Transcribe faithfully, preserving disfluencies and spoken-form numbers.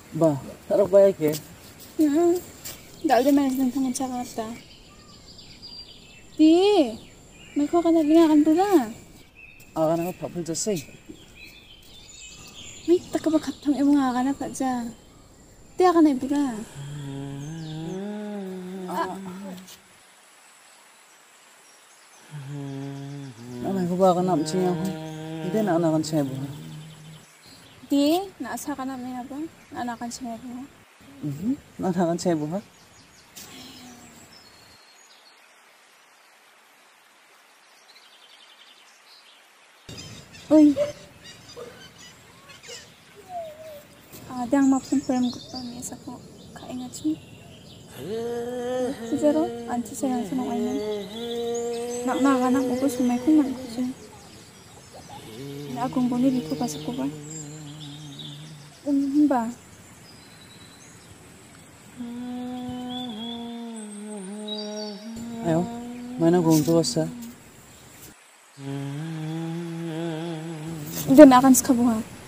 Ba, taruh baik ya. Ya, dal di manis ng tangan sa kata. Di, may ko ka na lingakan pula. Akan ako papel jasay. May taka ba katang imo nga ka na pa dyan. Di ka na pula. Nanay ko ba ka na siya ko? Hindi na anakan siya ba? Di, naasa ka namin na ba? Naanakan siya mo. Mhm, anakan siya ba? Uy. Ada yang mapun-pulang ko pa niya sa ko. Kaingat siya. Si Zero, anti siya lang sa nung ayun. Nakakanak mo ko sumay ko man ko siya. Na akong buni dito pa sa ko ba? Um, ba? Ayo, mana kung tuwas sa? Hindi na akan sa kabuha.